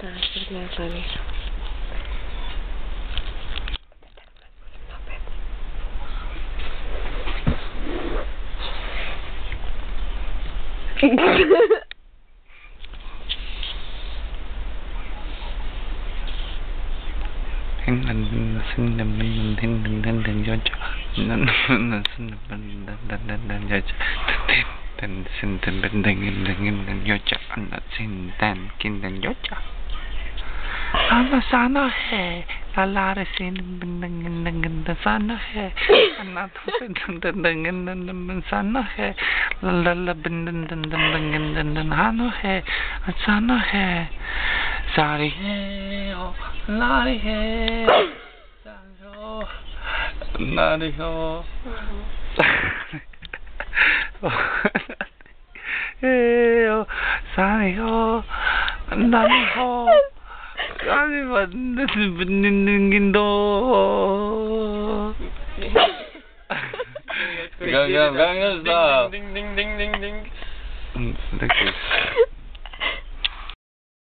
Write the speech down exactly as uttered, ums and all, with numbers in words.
Natalie. Hình mình xin đừng mình xin đừng đừng đừng cho cho nên mình xin đừng đừng đừng đừng đừng cho cho đừng xin đừng đừng đừng đừng đừng cho cho anh đã xin đừng kinh đừng cho cho anh sana hai la la để xin đừng đừng đừng đừng đừng sana hai anh đã xin đừng đừng đừng đừng đừng đừng sana hai la la la đừng đừng đừng đừng đừng đừng đừng hano hai sana hai sorry hey oh Lari hey Sanjo Lari ho hey oh Sari ho Lari ho Sari ho Benin do Gang gang gang stop ding ding ding ding ding